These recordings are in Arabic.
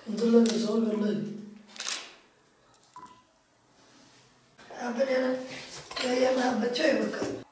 الحمد لله يسوي والله. أنا يا ما بتشوفك.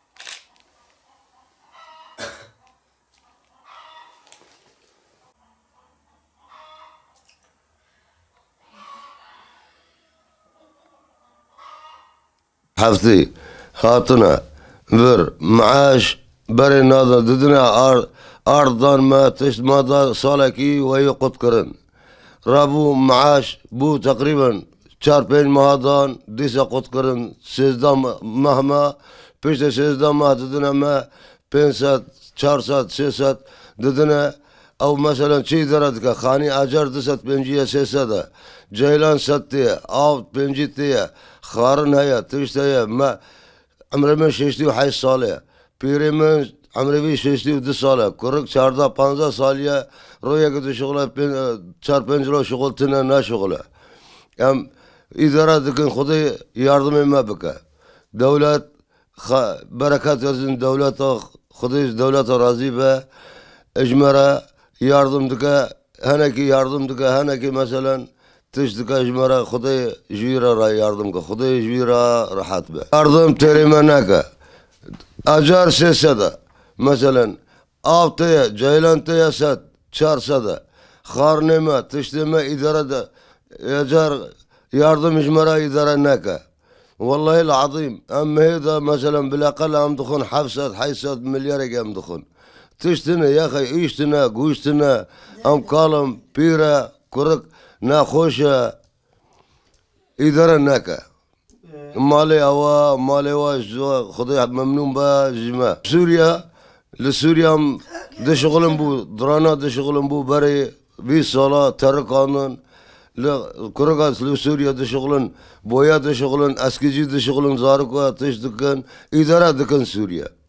حفتي هاتنا بر معاش بري ناظر ددنا أرضان ما تشت ماذا صالكي ويقود كرن رابو معاش بو تقريبا 4-5 مهادان ديسا قد كرن سيزدام مهما بيش سيزدام ما ددنا ما 5 ساعت 4 ساعت 6 ساعت ددنا او مثلا چی دردك خاني اجر دست بنجيه 6 ساعت جيلان ستية او بنجيتية خارن هيا تشت هيا ما عمري من 65 ساله پیری من عمري بي 62 ساله كرك 14-15 ساليه رويا قد شغله 4-5 رو شغل تنا نا شغله ام اداره دكن خدي yardım ما بك دولت بركات يرزن دولت خدي دولت راضي به اجمره yardım دكا هنكي yardım دكا هنكي مثلا تشتك اجمره خدي جويره را yardım كا خدي جويره راحت به yardım تريمناك اجار سيسده مثلا آفتaya ceylantıya sat çarsada خارنما تشتما اداره اجار yardım اجمره اداره ناكا والله العظيم اما هذا مثلا بالاقل ام دخون حفصات حيصات مليار ام دخون تشتنا يا اخي ايشتنا قوشتنا ام كالم بيرا كرك ناخوشة اداره ناكا مالي هوا مالي واش خذي ممنون با جماع سوريا لسوريا ده شغلن بو درانا ده شغلن بو بري بي صلاة ترك قانون لكرغاس لسوريا ده شغلن بويا ده شغلن اسكيجي ده شغلن زاركوا تش دكن اداره دكن سوريا